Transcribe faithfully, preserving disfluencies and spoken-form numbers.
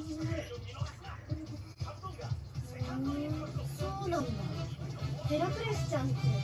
うん、そうなんだ。ヘラクレスちゃんって